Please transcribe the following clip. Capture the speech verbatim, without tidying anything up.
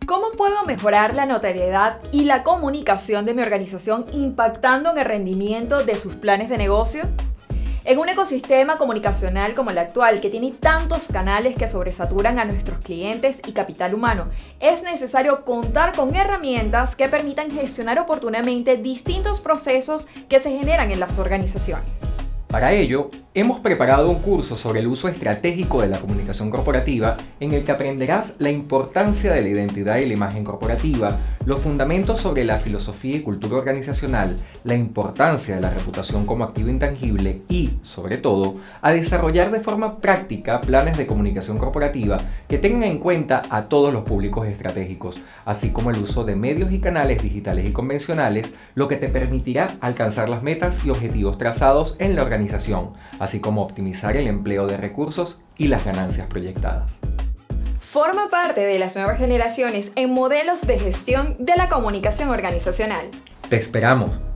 ¿Cómo puedo mejorar la notoriedad y la comunicación de mi organización impactando en el rendimiento de sus planes de negocio? En un ecosistema comunicacional como el actual, que tiene tantos canales que sobresaturan a nuestros clientes y capital humano, es necesario contar con herramientas que permitan gestionar oportunamente distintos procesos que se generan en las organizaciones. Para ello, hemos preparado un curso sobre el uso estratégico de la comunicación corporativa en el que aprenderás la importancia de la identidad y la imagen corporativa, los fundamentos sobre la filosofía y cultura organizacional, la importancia de la reputación como activo intangible y, sobre todo, a desarrollar de forma práctica planes de comunicación corporativa que tengan en cuenta a todos los públicos estratégicos, así como el uso de medios y canales digitales y convencionales, lo que te permitirá alcanzar las metas y objetivos trazados en la organización, así como optimizar el empleo de recursos y las ganancias proyectadas. Forma parte de las nuevas generaciones en modelos de gestión de la comunicación organizacional. Te esperamos.